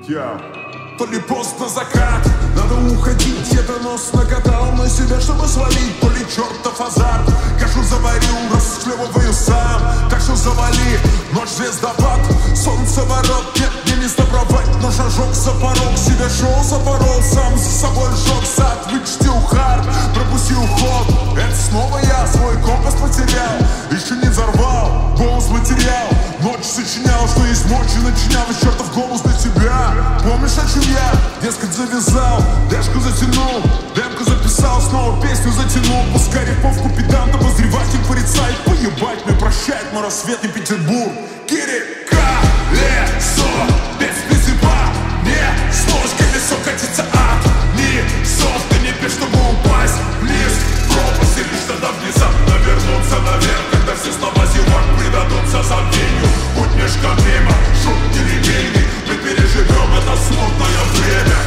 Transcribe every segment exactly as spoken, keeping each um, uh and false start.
Я. То ли поздно закат, надо уходить. Я донос накатал на себя, чтобы свалить. То ли чертов азарт, кашу заварил, расхлебываю сам. Так что завали, ночь звездопад, солнце ворот. Нет, мне не сдобровать, но шажок за порог. Себя шоу запорол, сам за собой сжег сад. Вычтил хард, пропустил ход. Это снова я свой компас потерял. Еще не взорвал, голос материал. Ночь сочинял, что есть мочи, начинял из чертов голос для тебя. Помнишь, о чем я? Дескать, завязал, дэшку затянул, демку записал, снова песню затянул. Пускай рифовку педант, обозреватель порицает. Поебать мне, прощает мой рассветный Петербург. Кири, колесо, без призыва, не сложь, колесо катится от низов. Ты не пей, чтобы упасть вниз, пропасть, и лишь тогда внезапно вернуться наверх, когда все слова зевак предадутся забвению. Будь мешка мимо, шут нелинейный, мы переживем это смутное время.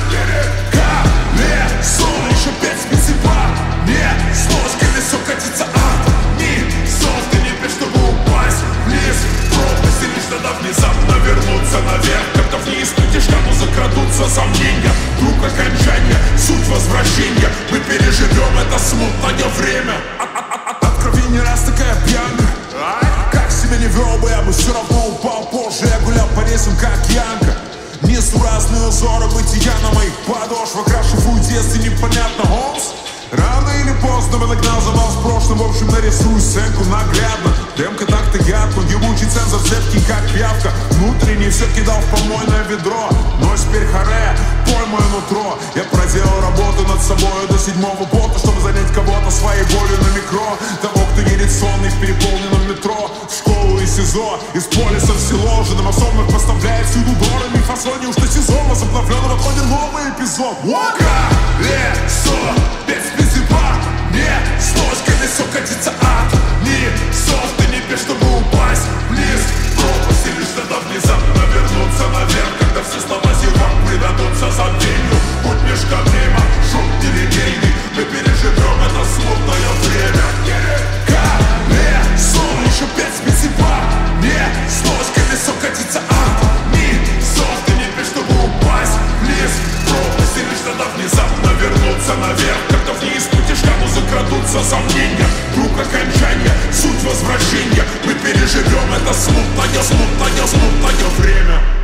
Колесо, еще пять специфа, не сложь, колесо катится от низов. Ты не пей, чтобы упасть вниз, пропасть, и лишь тогда внезапно вернуться наверх, когда вниз к тяжкому закрадутся сомнения. Круг окончания, суть возвращения, мы переживем это смутное время. От крови не раз такая пьянка, как себя не вел бы, я бы все равно упал позже. Я гулял по рейсам, как Янка. Несу разные узоры бытия на моих подошвах, окрашиваю детстве непонятно, Холмс. Рано или поздно вы нагнал за вас в прошлом. В общем, нарисую сценку наглядно. Демка так-то яд, но ебучий цензор цепкий, как пиявка. Внутренний все кидал в помойное ведро. Но теперь харе, пой мое нутро. Я проделал работу над собой до седьмого пота, чтобы занять кого-то своей болью на микро. Того, кто едет сонный в переполненном метро, в школу и СИЗО, из полиса в село. Уже на массовных поставляет всюду дорами фасони. Уж что сезон возобновлен, в отходе новый эпизод. Колесо, без призыва, не сложь, колесо катится от низов. Ты не пей, чтобы упасть вниз, пропасть, и лишь тогда внезапно вернуться наверх, когда все слова зевак предадутся забвению. Будь мешка мимо, шум нелинейный, мы переживем это смутное время. Колесо, еще пять специфа, не сложь, колесо катится от низов. Ты не пей, чтобы упасть вниз, пропасть, и лишь тогда внезапно вернуться наверх, когда вниз к тяжкому закрадутся сомнения. Круг окончания, суть возвращения, мы переживем это смутное, смутное, смутное время.